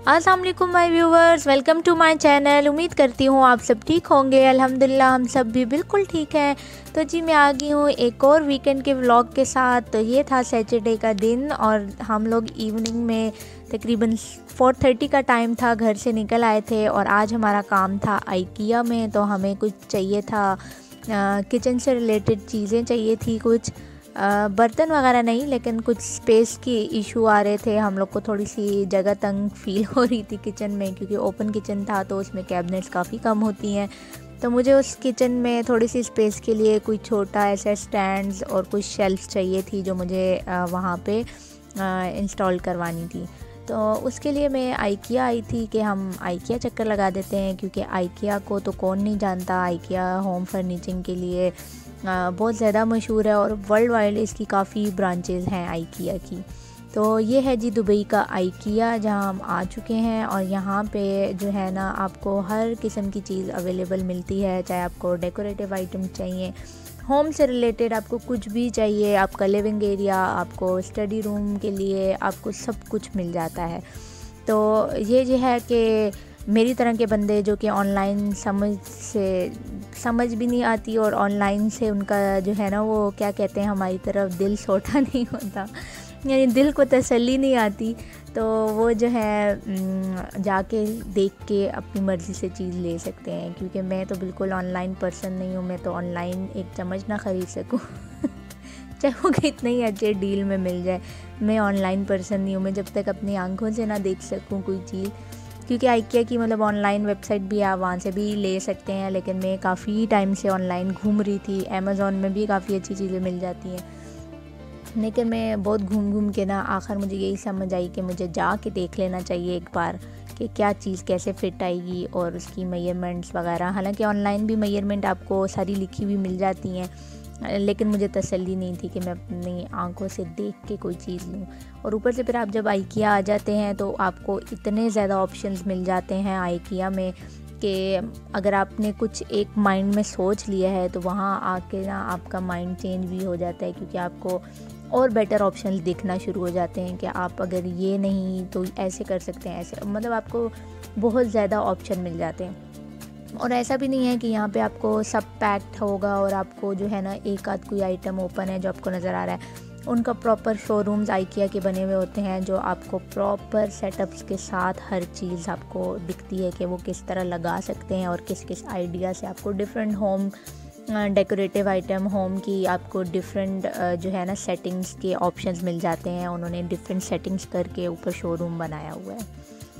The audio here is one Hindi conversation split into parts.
अस्सलाम वालेकुम my viewers, welcome to my channel. उम्मीद करती हूँ आप सब ठीक होंगे। अल्हम्दुलिल्लाह हम सब भी बिल्कुल ठीक हैं। तो जी मैं आ गई हूँ एक और वीकेंड के व्लॉग के साथ। तो ये था सैटरडे का दिन और हम लोग इवनिंग में तकरीबन 4:30 का टाइम था, घर से निकल आए थे और आज हमारा काम था आइकिया में। तो हमें कुछ चाहिए था, किचन से रिलेटेड चीज़ें चाहिए थी, कुछ बर्तन वगैरह नहीं, लेकिन कुछ स्पेस की इशू आ रहे थे। हम लोग को थोड़ी सी जगह तंग फील हो रही थी किचन में, क्योंकि ओपन किचन था तो उसमें कैबिनेट्स काफ़ी कम होती हैं। तो मुझे उस किचन में थोड़ी सी स्पेस के लिए कोई छोटा ऐसा स्टैंड्स और कुछ शेल्फ चाहिए थी जो मुझे वहाँ पे इंस्टॉल करवानी थी। तो उसके लिए मैं आइकिया आई थी कि हम आइकिया चक्कर लगा देते हैं, क्योंकि आइकिया को तो कौन नहीं जानता। आइकिया होम फर्नीचिंग के लिए बहुत ज़्यादा मशहूर है और वर्ल्ड वाइड इसकी काफ़ी ब्रांचेज़ हैं आइकिया की। तो ये है जी दुबई का आइकिया, जहाँ हम आ चुके हैं। और यहाँ पे जो है ना, आपको हर किस्म की चीज़ अवेलेबल मिलती है। चाहे आपको डेकोरेटिव आइटम चाहिए, होम से रिलेटेड आपको कुछ भी चाहिए, आपका लिविंग एरिया, आपको स्टडी रूम के लिए, आपको सब कुछ मिल जाता है। तो ये जो है कि मेरी तरह के बंदे जो कि ऑनलाइन समझ भी नहीं आती और ऑनलाइन से उनका जो है ना, वो क्या कहते हैं हमारी तरफ, दिल सोटा नहीं होता, यानी दिल को तसल्ली नहीं आती। तो वो जो है जाके देख के अपनी मर्ज़ी से चीज़ ले सकते हैं। क्योंकि मैं तो बिल्कुल ऑनलाइन पर्सन नहीं हूँ, मैं तो ऑनलाइन एक चम्मच ना ख़रीद सकूँ चाहे वो कितने ही अच्छे डील में मिल जाए। मैं ऑनलाइन पर्सन नहीं हूँ, मैं जब तक अपनी आंखों से ना देख सकूँ कोई चीज़। क्योंकि आइकिया की मतलब ऑनलाइन वेबसाइट भी है, आप वहाँ से भी ले सकते हैं, लेकिन मैं काफ़ी टाइम से ऑनलाइन घूम रही थी। अमेज़ॉन में भी काफ़ी अच्छी चीज़ें मिल जाती हैं, लेकिन मैं बहुत घूम के ना आखिर मुझे यही समझ आई कि मुझे जा के देख लेना चाहिए एक बार कि क्या चीज़ कैसे फ़िट आएगी और उसकी मेजरमेंट्स वगैरह। हालांकि ऑनलाइन भी मेजरमेंट आपको सारी लिखी हुई मिल जाती हैं, लेकिन मुझे तसल्ली नहीं थी कि मैं अपनी आंखों से देख के कोई चीज़ लूँ। और ऊपर से फिर आप जब आइकिया आ जाते हैं तो आपको इतने ज़्यादा ऑप्शंस मिल जाते हैं आइकिया में कि अगर आपने कुछ एक माइंड में सोच लिया है तो वहाँ आके ना आपका माइंड चेंज भी हो जाता है, क्योंकि आपको और बेटर ऑप्शंस दिखना शुरू हो जाते हैं कि आप अगर ये नहीं तो ऐसे कर सकते हैं, ऐसे मतलब आपको बहुत ज़्यादा ऑप्शन मिल जाते हैं। और ऐसा भी नहीं है कि यहाँ पे आपको सब पैक्ड होगा और आपको जो है ना एक आध कोई आइटम ओपन है जो आपको नज़र आ रहा है। उनका प्रॉपर शोरूम्स आइकिया के बने हुए होते हैं, जो आपको प्रॉपर सेटअप्स के साथ हर चीज़ आपको दिखती है कि वो किस तरह लगा सकते हैं और किस किस आइडिया से आपको different home decorative item, home की आपको डिफरेंट जो है ना सेटिंग्स के ऑप्शंस मिल जाते हैं। उन्होंने डिफरेंट सेटिंग्स करके ऊपर शोरूम बनाया हुआ है।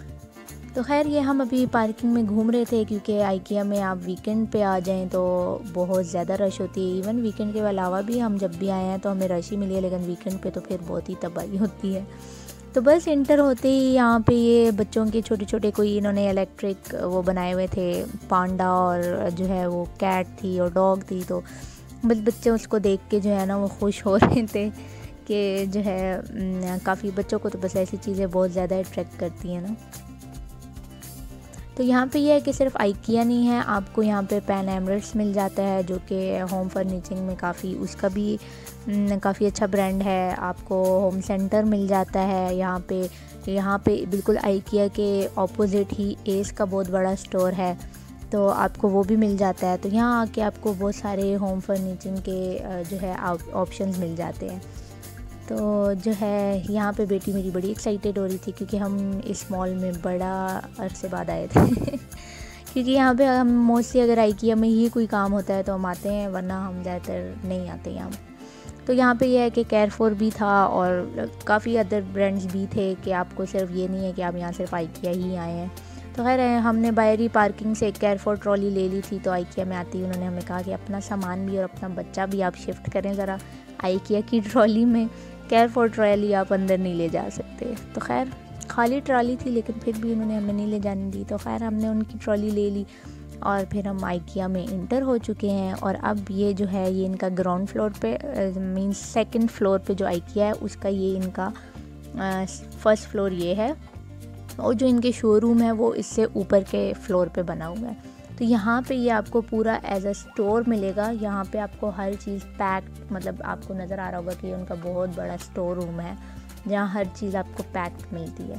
तो खैर ये हम अभी पार्किंग में घूम रहे थे, क्योंकि आइकिया में आप वीकेंड पे आ जाएं तो बहुत ज़्यादा रश होती है। इवन वीकेंड के अलावा भी हम जब भी आए हैं तो हमें रश ही मिली है, लेकिन वीकेंड पे तो फिर बहुत ही तबाही होती है। तो बस इंटर होते ही यहाँ पे ये बच्चों के छोटे छोटे कोई इन्होंने इलेक्ट्रिक वो बनाए हुए थे, पांडा और जो है वो कैट थी और डॉग थी। तो बस बच्चे उसको देख के जो है ना वो खुश हो रहे थे कि जो है काफ़ी बच्चों को तो बस ऐसी चीज़ें बहुत ज़्यादा अट्रैक्ट करती हैं ना। तो यहाँ पे ये है कि सिर्फ आइकिया नहीं है, आपको यहाँ पे पैन एमरेट्स मिल जाता है जो कि होम फर्नीचिंग में काफ़ी, उसका भी काफ़ी अच्छा ब्रांड है। आपको होम सेंटर मिल जाता है यहाँ पे बिल्कुल आइकिया के ऑपोजिट ही एस का बहुत बड़ा स्टोर है, तो आपको वो भी मिल जाता है। तो यहाँ आके आपको बहुत सारे होम फर्नीचिंग के जो है ऑप्शंस मिल जाते हैं। तो जो है यहाँ पे बेटी मेरी बड़ी एक्साइटेड हो रही थी, क्योंकि हम इस मॉल में बड़ा अरसे बाद आए थे क्योंकि यहाँ पे हम मोस्टली अगर आइकिया में ही कोई काम होता है तो हम आते हैं, वरना हम ज़्यादातर नहीं आते यहाँ। तो यहाँ पे यह है कि केयरफॉर भी था और काफ़ी अदर ब्रांड्स भी थे, कि आपको सिर्फ ये नहीं है कि आप यहाँ सिर्फ आइकिया ही आए हैं। तो खैर हमने बाहरी पार्किंग से एक केयरफॉर ट्रॉली ले ली थी। तो आइकिया में आती उन्होंने हमें कहा कि अपना सामान भी और अपना बच्चा भी आप शिफ्ट करें ज़रा आइकिया की ट्रॉली में, केयरफॉर ट्रॉली आप अंदर नहीं ले जा सकते। तो खैर खाली ट्रॉली थी, लेकिन फिर भी उन्होंने हमें नहीं ले जाने दी। तो खैर हमने उनकी ट्रॉली ले ली और फिर हम आइकिया में इंटर हो चुके हैं। और अब ये जो है ये इनका ग्राउंड फ्लोर पे मींस सेकंड फ्लोर पे जो आइकिया है उसका ये इनका फर्स्ट फ्लोर ये है, और जो इनके शोरूम है वो इससे ऊपर के फ्लोर पे बना हुआ है। तो यहाँ पे ये आपको पूरा एज अ स्टोर मिलेगा। यहाँ पे आपको हर चीज़ पैक्ड, मतलब आपको नज़र आ रहा होगा कि उनका बहुत बड़ा स्टोर रूम है जहाँ हर चीज़ आपको पैक्ड मिलती है।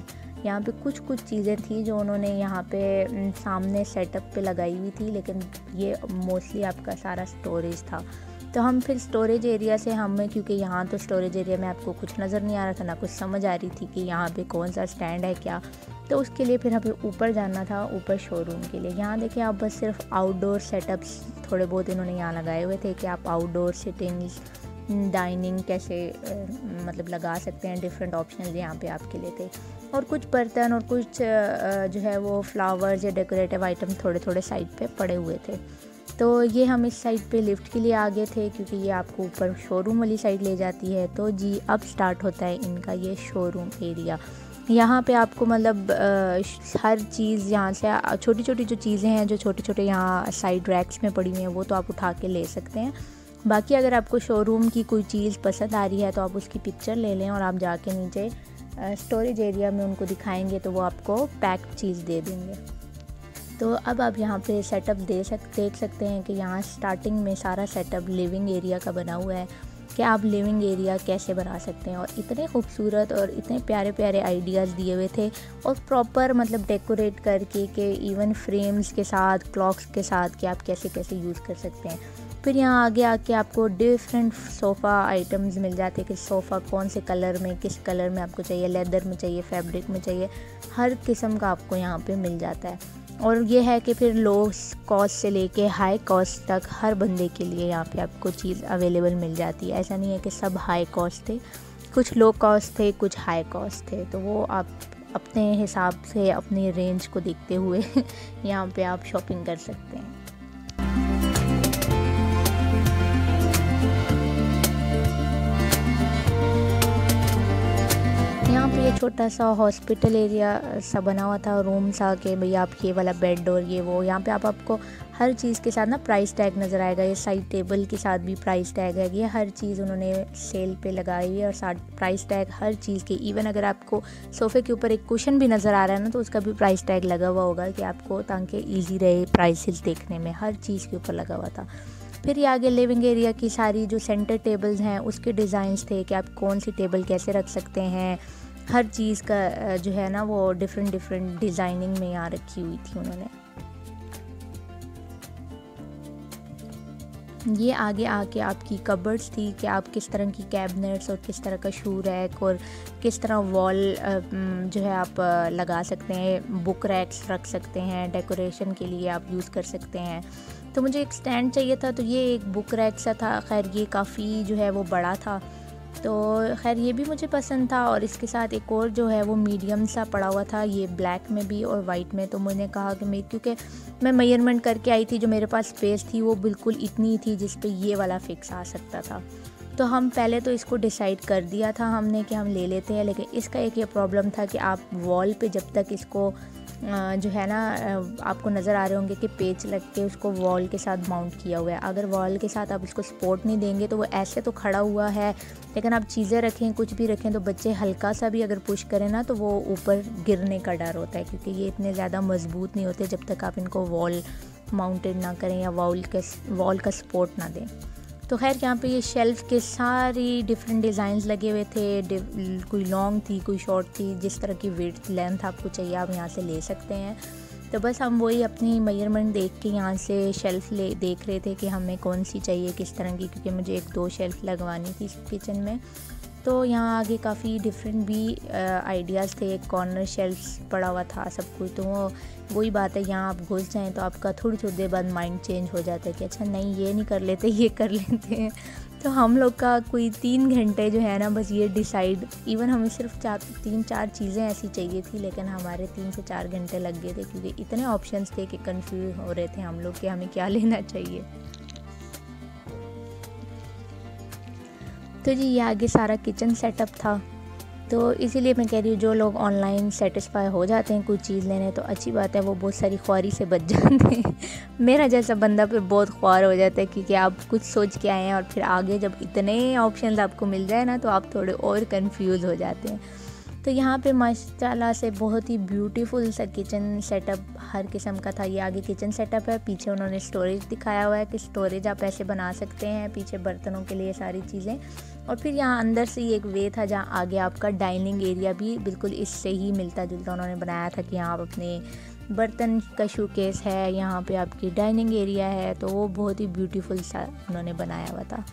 यहाँ पे कुछ कुछ चीज़ें थी जो उन्होंने यहाँ पे सामने सेटअप पे लगाई हुई थी, लेकिन ये मोस्टली आपका सारा स्टोरेज था। तो हम फिर स्टोरेज एरिया से हमें, क्योंकि यहाँ तो स्टोरेज एरिया में आपको कुछ नज़र नहीं आ रहा था, ना कुछ समझ आ रही थी कि यहाँ पे कौन सा स्टैंड है क्या, तो उसके लिए फिर हमें ऊपर जाना था, ऊपर शोरूम के लिए। यहाँ देखिए आप बस सिर्फ आउटडोर सेटअप्स थोड़े बहुत इन्होंने यहाँ लगाए हुए थे कि आप आउटडोर सिटिंग्स, डाइनिंग कैसे मतलब लगा सकते हैं, डिफरेंट ऑप्शन यहाँ पे आपके लिए थे। और कुछ बर्तन और कुछ जो है वो फ्लावर्स या डेकोरेटिव आइटम थोड़े थोड़े साइड पे पड़े हुए थे। तो ये हम इस साइड पे लिफ्ट के लिए आ गए थे, क्योंकि ये आपको ऊपर शोरूम वाली साइड ले जाती है। तो जी अब स्टार्ट होता है इनका ये शोरूम एरिया। यहाँ पे आपको मतलब हर चीज़ यहाँ से, छोटी छोटी जो चीज़ें हैं जो छोटे छोटे यहाँ साइड रैक्स में पड़ी हुई हैं, वो तो आप उठा के ले सकते हैं। बाकी अगर आपको शोरूम की कोई चीज़ पसंद आ रही है तो आप उसकी पिक्चर ले लें और आप जाके नीचे स्टोरेज एरिया में उनको दिखाएंगे तो वो आपको पैक्ड चीज़ दे देंगे। तो अब आप यहाँ पे सेटअप देख सकते हैं कि यहाँ स्टार्टिंग में सारा सेटअप लिविंग एरिया का बना हुआ है कि आप लिविंग एरिया कैसे बना सकते हैं। और इतने खूबसूरत और इतने प्यारे प्यारे आइडियाज़ दिए हुए थे, और प्रॉपर मतलब डेकोरेट करके कि इवन फ्रेम्स के साथ, क्लॉक्स के साथ कि आप कैसे कैसे यूज़ कर सकते हैं। फिर यहाँ आगे आके आपको डिफरेंट सोफ़ा आइटम्स मिल जाते हैं कि सोफ़ा कौन से कलर में, किस कलर में आपको चाहिए, लेदर में चाहिए, फैब्रिक में चाहिए, हर किस्म का आपको यहाँ पे मिल जाता है। और ये है कि फिर लो कॉस्ट से लेके हाई कॉस्ट तक हर बंदे के लिए यहाँ पे आपको चीज़ अवेलेबल मिल जाती है। ऐसा नहीं है कि सब हाई कॉस्ट थे, कुछ लो कॉस्ट थे, कुछ हाई कॉस्ट थे। तो वो आप अपने हिसाब से अपनी रेंज को देखते हुए यहाँ पे आप शॉपिंग कर सकते हैं। यहाँ पे ये छोटा सा हॉस्पिटल एरिया सा बना हुआ था, रूम सा कि भैया आप ये वाला बेड और ये वो, यहाँ पे आपको हर चीज़ के साथ ना प्राइस टैग नज़र आएगा। ये साइड टेबल के साथ भी प्राइस टैग है, ये हर चीज़ उन्होंने सेल पे लगाई हुई है और साथ प्राइस टैग हर चीज़ के। इवन अगर आपको सोफ़े के ऊपर एक कुशन भी नज़र आ रहा है ना, तो उसका भी प्राइस टैग लगा हुआ होगा कि आपको, ताकि ईजी रहे प्राइसेस देखने में, हर चीज़ के ऊपर लगा हुआ था। फिर ये आगे लिविंग एरिया की सारी जो सेंटर टेबल्स हैं उसके डिज़ाइंस थे कि आप कौन सी टेबल कैसे रख सकते हैं। हर चीज़ का जो है ना वो डिफरेंट डिज़ाइनिंग में यहाँ रखी हुई थी उन्होंने। ये आगे आके आपकी कबर्ड्स थी कि आप किस तरह की कैबिनेट्स और किस तरह का शू रैक और किस तरह वॉल जो है आप लगा सकते हैं, बुक रैक्स रख सकते हैं, डेकोरेशन के लिए आप यूज़ कर सकते हैं। तो मुझे एक स्टैंड चाहिए था, तो ये एक बुक रैक सा था। खैर ये काफ़ी जो है वो बड़ा था, तो खैर ये भी मुझे पसंद था। और इसके साथ एक और जो है वो मीडियम सा पड़ा हुआ था, ये ब्लैक में भी और वाइट में। तो मैंने कहा कि क्योंकि मैं मेजरमेंट करके आई थी, जो मेरे पास स्पेस थी वो बिल्कुल इतनी थी जिस पे ये वाला फिक्स आ सकता था। तो हम पहले तो इसको डिसाइड कर दिया था हमने कि हम ले लेते हैं, लेकिन इसका एक ये प्रॉब्लम था कि आप वॉल पे जब तक इसको जो है ना आपको नज़र आ रहे होंगे कि पेच लग के उसको वॉल के साथ माउंट किया हुआ है। अगर वॉल के साथ आप इसको सपोर्ट नहीं देंगे तो वो ऐसे तो खड़ा हुआ है, लेकिन आप चीज़ें रखें, कुछ भी रखें, तो बच्चे हल्का सा भी अगर पुश करें ना तो वो ऊपर गिरने का डर होता है, क्योंकि ये इतने ज़्यादा मजबूत नहीं होते जब तक आप इनको वॉल माउंटेड ना करें या वॉल का सपोर्ट ना दें। तो खैर यहाँ पे ये शेल्फ़ के सारी डिफरेंट डिज़ाइंस लगे हुए थे, कोई लॉन्ग थी, कोई शॉर्ट थी, जिस तरह की विड्थ लेंथ आपको चाहिए आप यहाँ से ले सकते हैं। तो बस हम वही अपनी मेजरमेंट देख के यहाँ से शेल्फ़ देख रहे थे कि हमें कौन सी चाहिए, किस तरह की, क्योंकि मुझे 1-2 शेल्फ़ लगवानी थी किचन में। तो यहाँ आगे काफ़ी डिफरेंट भी आइडियाज़ थे, एक कॉर्नर शेल्फ्स पड़ा हुआ था सब कुछ। तो वही बात है, यहाँ आप घुस जाएं तो आपका थोड़ी थोड़ी देर बाद माइंड चेंज हो जाता है कि अच्छा नहीं ये नहीं कर लेते, ये कर लेते हैं। तो हम लोग का कोई 3 घंटे जो है ना बस ये डिसाइड, इवन हमें सिर्फ 3-4 चीज़ें ऐसी चाहिए थी, लेकिन हमारे 3 से 4 घंटे लग गए थे, क्योंकि इतने ऑप्शंस थे कि कंफ्यूज हो रहे थे हम लोग कि हमें क्या लेना चाहिए। तो जी ये आगे सारा किचन सेटअप था। तो इसीलिए मैं कह रही हूँ जो लोग ऑनलाइन सेटिस्फाई हो जाते हैं कुछ चीज़ लेने तो अच्छी बात है, वो बहुत सारी ख्वारी से बच जाते हैं। मेरा जैसा बंदा फिर बहुत ख्वार हो जाता है, क्योंकि आप कुछ सोच के आए हैं और फिर आगे जब इतने ऑप्शंस आपको मिल जाए ना तो आप थोड़े और कंफ्यूज हो जाते हैं। तो यहाँ पे माशाल्लाह से बहुत ही ब्यूटीफुल सा किचन सेटअप हर किस्म का था। ये आगे किचन सेटअप है, पीछे उन्होंने स्टोरेज दिखाया हुआ है कि स्टोरेज आप ऐसे बना सकते हैं, पीछे बर्तनों के लिए सारी चीज़ें। और फिर यहाँ अंदर से एक वे था जहाँ आगे आपका डाइनिंग एरिया भी बिल्कुल इससे ही मिलता जुलता उन्होंने बनाया था कि यहाँ आप अपने बर्तन का शोकेस है, यहाँ पे आपकी डाइनिंग एरिया है, तो वो बहुत ही ब्यूटीफुल सा उन्होंने बनाया हुआ था।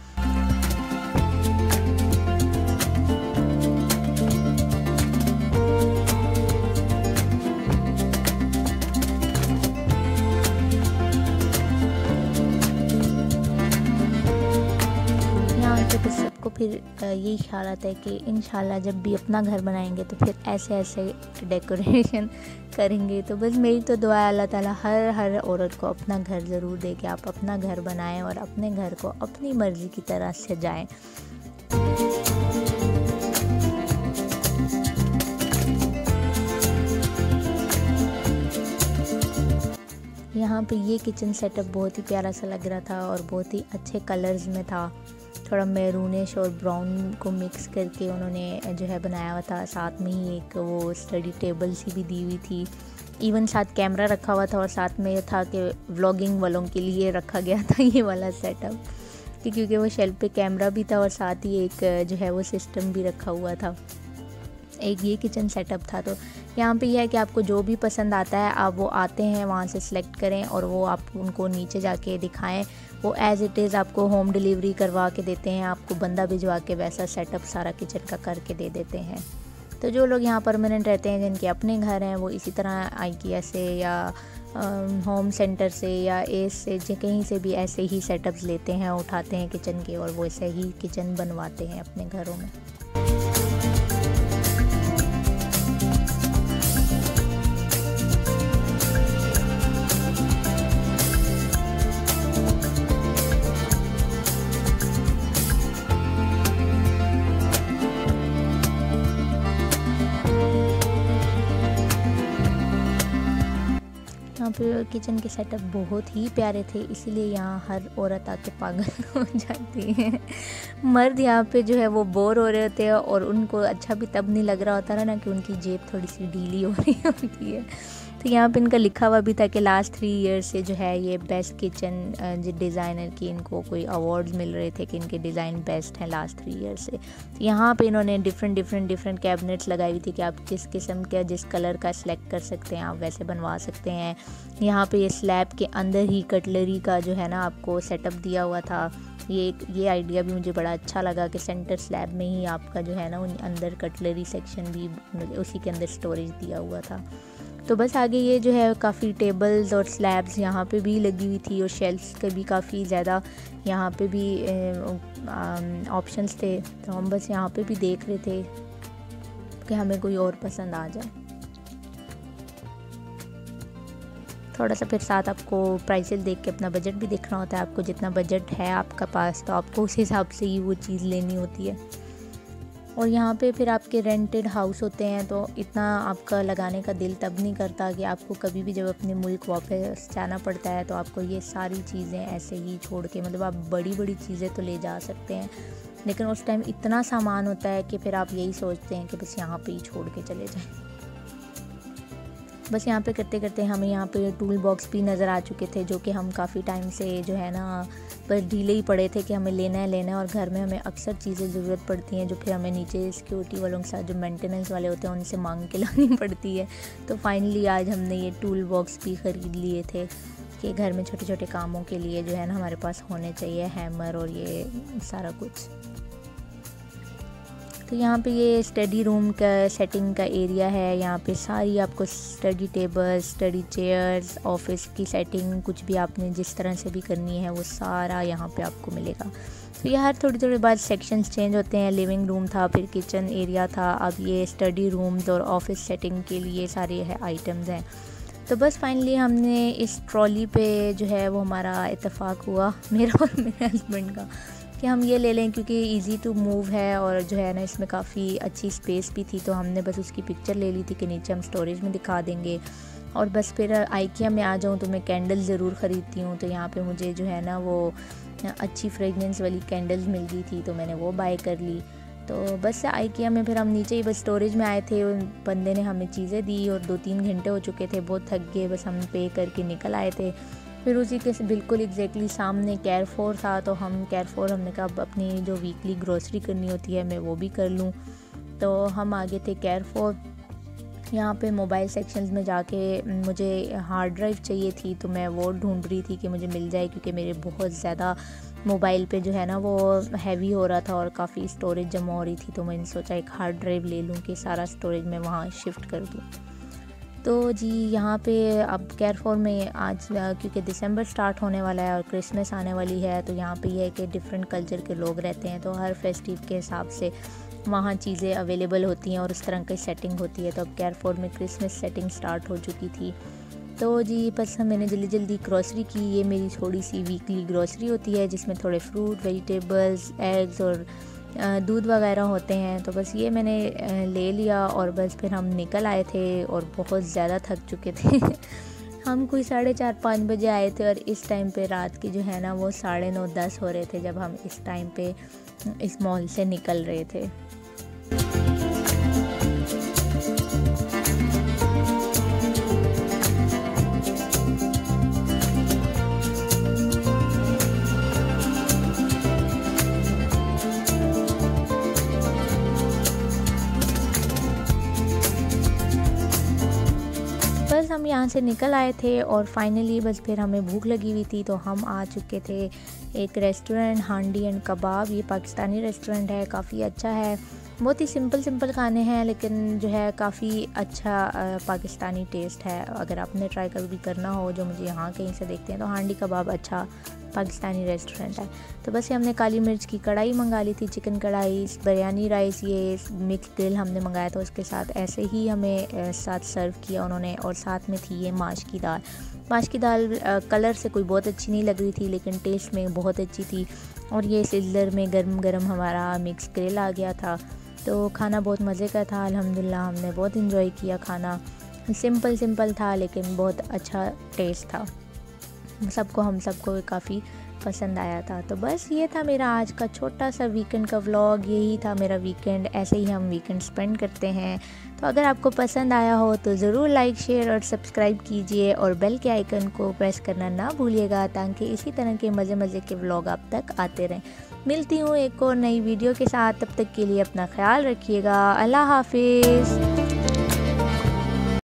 तो सबको फिर यही ख्याल आता है कि इंशाल्लाह जब भी अपना घर बनाएंगे तो फिर ऐसे ऐसे डेकोरेशन करेंगे। तो बस मेरी तो दुआ है अल्लाह ताला हर औरत को अपना घर ज़रूर दे कि आप अपना घर बनाएं और अपने घर को अपनी मर्ज़ी की तरह सजाएं। यहाँ पे ये किचन सेटअप बहुत ही प्यारा सा लग रहा था और बहुत ही अच्छे कलर्स में था। थोड़ा मैरूनिश और ब्राउन को मिक्स करके उन्होंने जो है बनाया हुआ था। साथ में ही एक वो स्टडी टेबल सी भी दी हुई थी, इवन साथ कैमरा रखा हुआ था और साथ में था कि व्लॉगिंग वालों के लिए रखा गया था ये वाला सेटअप, क्योंकि वो शेल्फ पे कैमरा भी था और साथ ही एक जो है वो सिस्टम भी रखा हुआ था। एक ये किचन सेटअप था। तो यहाँ पे यह है कि आपको जो भी पसंद आता है आप वो आते हैं वहाँ से सिलेक्ट करें और वो आप उनको नीचे जाके दिखाएं। वो एज़ इट इज़ आपको होम डिलीवरी करवा के देते हैं, आपको बंदा भिजवा के वैसा सेटअप सारा किचन का करके दे देते हैं। तो जो लोग यहाँ परमानेंट रहते हैं जिनके अपने घर हैं वो इसी तरह आइकिया से या होम सेंटर से या एस से कहीं से भी ऐसे ही सेटअप्स लेते हैं, उठाते हैं किचन के और वो ऐसे ही किचन बनवाते हैं अपने घरों में। यहाँ पे किचन के सेटअप बहुत ही प्यारे थे, इसीलिए यहाँ हर औरत आके पागल हो जाती है। मर्द यहाँ पे जो है वो बोर हो रहे होते हैं और उनको अच्छा भी तब नहीं लग रहा होता ना कि उनकी जेब थोड़ी सी ढीली हो रही होती है। तो यहाँ पे इनका लिखा हुआ भी था कि लास्ट 3 ईयर्स से जो है ये बेस्ट किचन डिज़ाइनर की इनको कोई अवार्ड्स मिल रहे थे कि इनके डिज़ाइन बेस्ट हैं लास्ट 3 ईयर्स से। तो यहाँ पे इन्होंने डिफरेंट कैबिनेट्स लगाई हुई थी कि आप किस किस्म का जिस कलर का सिलेक्ट कर सकते हैं, आप वैसे बनवा सकते हैं। यहाँ पे ये स्लैब के अंदर ही कटलरी का जो है ना आपको सेटअप दिया हुआ था। ये आइडिया भी मुझे बड़ा अच्छा लगा कि सेंटर स्लैब में ही आपका जो है ना उन अंदर कटलरी सेक्शन भी उसी के अंदर स्टोरेज दिया हुआ था। तो बस आगे ये जो है काफ़ी टेबल्स और स्लैब्स यहाँ पे भी लगी हुई थी और शेल्फ्स के भी काफ़ी ज़्यादा यहाँ पे भी ऑप्शंस थे। तो हम बस यहाँ पे भी देख रहे थे कि हमें कोई और पसंद आ जाए। थोड़ा सा फिर साथ आपको प्राइसेस देख के अपना बजट भी देखना होता है। आपको जितना बजट है आपका पास तो आपको उस हिसाब से ही वो चीज़ लेनी होती है। और यहाँ पे फिर आपके रेंटेड हाउस होते हैं तो इतना आपका लगाने का दिल तब नहीं करता कि आपको कभी भी जब अपने मुल्क वापस जाना पड़ता है तो आपको ये सारी चीज़ें ऐसे ही छोड़ के, मतलब आप बड़ी चीज़ें तो ले जा सकते हैं लेकिन उस टाइम इतना सामान होता है कि फिर आप यही सोचते हैं कि बस यहाँ पे ही छोड़ के चले जाएं। बस यहाँ पे करते करते हमें यहाँ पे टूल बॉक्स भी नज़र आ चुके थे जो कि हम काफ़ी टाइम से जो है ना बस ढीले ही पड़े थे कि हमें लेना है और घर में हमें अक्सर चीज़ें ज़रूरत पड़ती हैं जो फिर हमें नीचे सिक्योरिटी वालों के साथ जो मेंटेनेंस वाले होते हैं उनसे मांग के लानी पड़ती है। तो फाइनली आज हमने ये टूल बॉक्स भी ख़रीद लिए थे कि घर में छोटे छोटे कामों के लिए जो है ना हमारे पास होने चाहिए, हैमर और ये सारा कुछ। तो यहाँ पे ये स्टडी रूम का सेटिंग का एरिया है। यहाँ पे सारी आपको study tables, study chairs, office की सेटिंग कुछ भी आपने जिस तरह से भी करनी है वो सारा यहाँ पे आपको मिलेगा। तो ये हर थोड़ी बाद सेक्शंस चेंज होते हैं। लिविंग रूम था, फिर किचन एरिया था, अब ये स्टडी रूम्स और ऑफिस सेटिंग के लिए सारे है आइटम्स हैं। तो बस फाइनली हमने इस ट्रॉली पे जो है वो हमारा इत्तेफाक हुआ मेरा और मेरे हस्बैंड का कि हम ये ले लें क्योंकि इजी टू मूव है और जो है ना इसमें काफ़ी अच्छी स्पेस भी थी। तो हमने बस उसकी पिक्चर ले ली थी कि नीचे हम स्टोरेज में दिखा देंगे। और बस फिर आइकिया में आ जाऊँ तो मैं कैंडल ज़रूर ख़रीदती हूँ। तो यहाँ पे मुझे जो है ना वो अच्छी फ्रेगनेंस वाली कैंडल्स मिल गई थी तो मैंने वो बाय कर ली। तो बस IKEA में फिर हम नीचे ही बस स्टोरेज में आए थे, बंदे ने हमें चीज़ें दी और 2-3 घंटे हो चुके थे, बहुत थक गए, बस हम पे करके निकल आए थे। फिर उसी के बिल्कुल एग्जैक्टली सामने कैरफोर था, तो हम कैरफोर, हमने कहा अब अपनी जो वीकली ग्रोसरी करनी होती है मैं वो भी कर लूँ। तो हम आगे थे कैरफोर। यहाँ पे मोबाइल सेक्शंस में जाके मुझे हार्ड ड्राइव चाहिए थी, तो मैं वो ढूंढ रही थी कि मुझे मिल जाए, क्योंकि मेरे बहुत ज़्यादा मोबाइल पे जो है ना वो हैवी हो रहा था और काफ़ी स्टोरेज जमा हो रही थी। तो मैंने सोचा एक हार्ड ड्राइव ले लूँ कि सारा स्टोरेज मैं वहाँ शिफ्ट कर दूँ। तो जी यहाँ पे अब कैरफोर में आज क्योंकि दिसंबर स्टार्ट होने वाला है और क्रिसमस आने वाली है, तो यहाँ पे ये है कि डिफरेंट कल्चर के लोग रहते हैं, तो हर फेस्टिव के हिसाब से वहाँ चीज़ें अवेलेबल होती हैं और उस तरह की सेटिंग होती है। तो अब कैरफोर में क्रिसमस सेटिंग स्टार्ट हो चुकी थी। तो जी बस मैंने जल्दी जल्दी ग्रॉसरी की। ये मेरी थोड़ी सी वीकली ग्रॉसरी होती है जिसमें थोड़े फ्रूट, वेजिटेबल्स, एग्स और दूध वगैरह होते हैं। तो बस ये मैंने ले लिया और बस फिर हम निकल आए थे और बहुत ज़्यादा थक चुके थे। हम कोई 4:30-5 बजे आए थे और इस टाइम पे रात के जो है ना वो 9:30-10 हो रहे थे जब हम इस टाइम पे इस मॉल से निकल रहे थे। बस हम यहाँ से निकल आए थे और फाइनली बस फिर हमें भूख लगी हुई थी, तो हम आ चुके थे एक रेस्टोरेंट, हांडी एंड कबाब। ये पाकिस्तानी रेस्टोरेंट है, काफ़ी अच्छा है। बहुत ही सिंपल खाने हैं लेकिन जो है काफ़ी अच्छा पाकिस्तानी टेस्ट है। अगर आपने ट्राई कभी करना हो, जो मुझे यहाँ कहीं से देखते हैं, तो हांडी कबाब अच्छा पाकिस्तानी रेस्टोरेंट है। तो बस हमने काली मिर्च की कढ़ाई मंगा ली थी, चिकन कढ़ाई, बिरयानी राइस, ये मिक्स ग्रिल हमने मंगाया था। उसके साथ ऐसे ही हमें साथ सर्व किया उन्होंने, और साथ में थी ये माश की दाल। माश की दाल कलर से कोई बहुत अच्छी नहीं लग रही थी लेकिन टेस्ट में बहुत अच्छी थी। और ये सिजलर में गरम गरम हमारा मिक्स ग्रिल आ गया था। तो खाना बहुत मज़े का था, अल्हम्दुलिल्लाह हमने बहुत इन्जॉय किया। खाना सिंपल था लेकिन बहुत अच्छा टेस्ट था, हम सबको काफ़ी पसंद आया था। तो बस ये था मेरा आज का छोटा सा वीकेंड का व्लॉग। यही था मेरा वीकेंड, ऐसे ही हम वीकेंड स्पेंड करते हैं। तो अगर आपको पसंद आया हो तो ज़रूर लाइक, शेयर और सब्सक्राइब कीजिए और बेल के आइकन को प्रेस करना ना भूलिएगा, ताकि इसी तरह के मज़े के व्लॉग आप तक आते रहें। मिलती हूँ एक और नई वीडियो के साथ, तब तक के लिए अपना ख्याल रखिएगा। अल्लाह हाफिज़।